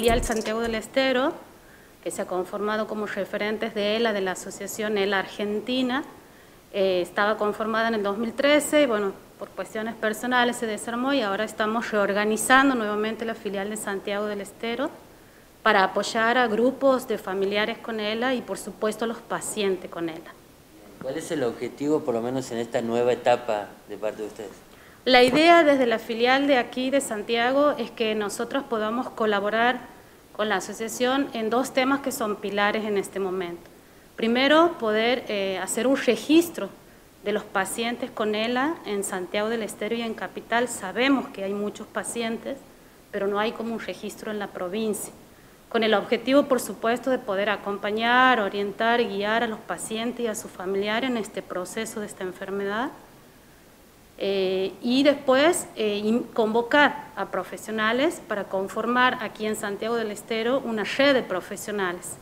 filial Santiago del Estero, que se ha conformado como referentes de ELA, de la Asociación ELA Argentina. Estaba conformada en el 2013 y bueno, por cuestiones personales se desarmó y ahora estamos reorganizando nuevamente la filial de Santiago del Estero para apoyar a grupos de familiares con ELA y por supuesto a los pacientes con ELA. ¿Cuál es el objetivo, por lo menos en esta nueva etapa de parte de ustedes? La idea desde la filial de aquí de Santiago es que nosotros podamos colaborar con la asociación en dos temas que son pilares en este momento. Primero, poder hacer un registro de los pacientes con ELA en Santiago del Estero y en Capital. Sabemos que hay muchos pacientes, pero no hay como un registro en la provincia. Con el objetivo, por supuesto, de poder acompañar, orientar y guiar a los pacientes y a sus familiares en este proceso de esta enfermedad. Y después convocar a profesionales para conformar aquí en Santiago del Estero una red de profesionales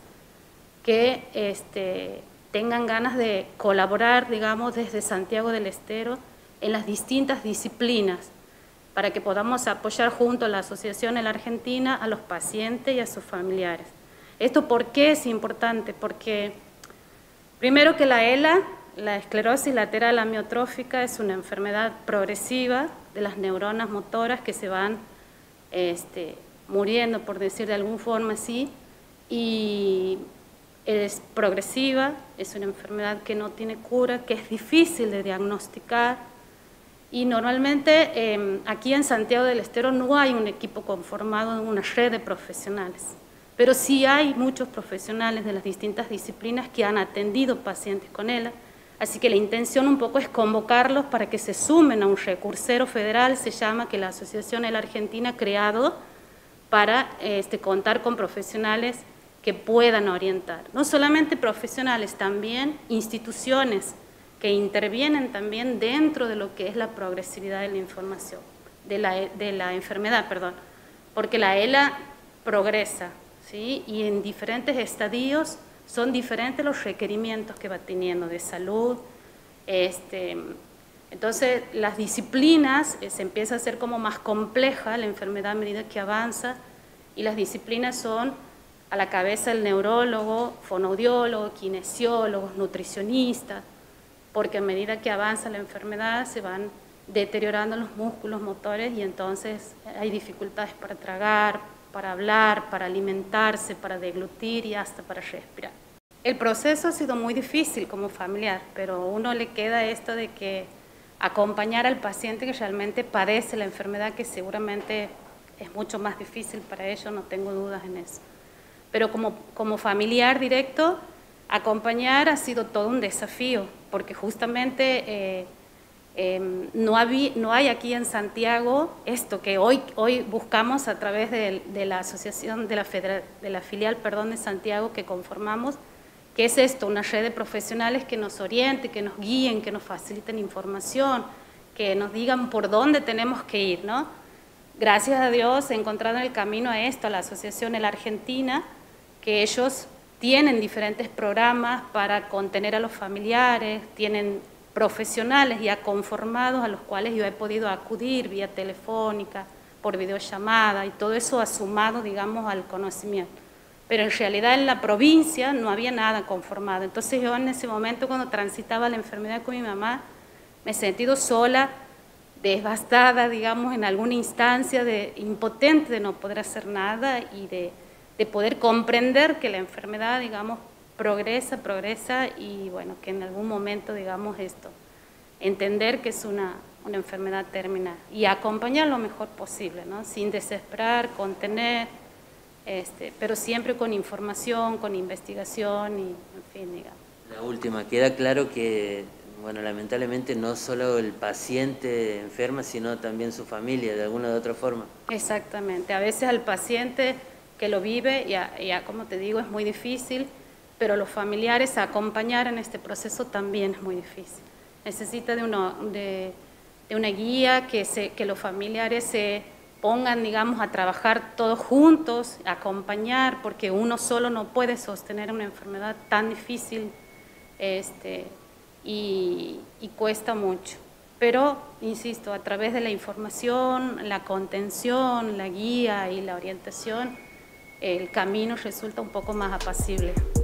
que tengan ganas de colaborar, digamos, desde Santiago del Estero en las distintas disciplinas para que podamos apoyar junto a la Asociación ELA Argentina a los pacientes y a sus familiares. ¿Esto por qué es importante? Porque primero que la ELA, la esclerosis lateral amiotrófica, es una enfermedad progresiva de las neuronas motoras que se van muriendo, por decir de alguna forma así, y es progresiva, es una enfermedad que no tiene cura, que es difícil de diagnosticar, y normalmente aquí en Santiago del Estero no hay un equipo conformado en una red de profesionales, pero sí hay muchos profesionales de las distintas disciplinas que han atendido pacientes con ELA. Así que la intención un poco es convocarlos para que se sumen a un recursero federal, se llama, que la Asociación ELA Argentina ha creado para contar con profesionales que puedan orientar. No solamente profesionales, también instituciones que intervienen también dentro de lo que es la progresividad de la información, de la enfermedad, perdón, porque la ELA progresa, ¿sí? Y en diferentes estadios son diferentes los requerimientos que va teniendo de salud. Entonces, las disciplinas se empieza a hacer como más compleja la enfermedad a medida que avanza, y las disciplinas son a la cabeza el neurólogo, fonoaudiólogo, kinesiólogos, nutricionistas, porque a medida que avanza la enfermedad se van deteriorando los músculos motores y entonces hay dificultades para tragar, para hablar, para alimentarse, para deglutir y hasta para respirar. El proceso ha sido muy difícil como familiar, pero a uno le queda esto de que acompañar al paciente que realmente padece la enfermedad, que seguramente es mucho más difícil para ellos, no tengo dudas en eso. Pero como familiar directo, acompañar ha sido todo un desafío, porque justamente no hay aquí en Santiago esto que hoy buscamos a través de la asociación, de la filial, perdón, de Santiago que conformamos, que es esto, una red de profesionales que nos orienten, que nos guíen, que nos faciliten información, que nos digan por dónde tenemos que ir, ¿no? Gracias a Dios he encontrado en el camino a esto, a la Asociación ELA Argentina, que ellos tienen diferentes programas para contener a los familiares, tienen profesionales ya conformados a los cuales yo he podido acudir vía telefónica, por videollamada, y todo eso ha sumado, digamos, al conocimiento. Pero en realidad en la provincia no había nada conformado. Entonces yo en ese momento, cuando transitaba la enfermedad con mi mamá, me he sentido sola, devastada, digamos, en alguna instancia, impotente de no poder hacer nada y de poder comprender que la enfermedad, digamos, progresa y bueno, que en algún momento, digamos, entender que es una enfermedad terminal y acompañar lo mejor posible, ¿no? Sin desesperar, contener, pero siempre con información, con investigación y, en fin, digamos. La última, queda claro que, bueno, lamentablemente no solo el paciente enferma, sino también su familia, de alguna u otra forma. Exactamente, a veces al paciente que lo vive, ya como te digo, es muy difícil, pero los familiares acompañar en este proceso también es muy difícil. Necesita de una guía, que los familiares se pongan, digamos, a trabajar todos juntos, acompañar, porque uno solo no puede sostener una enfermedad tan difícil y cuesta mucho. Pero, insisto, a través de la información, la contención, la guía y la orientación, el camino resulta un poco más apacible.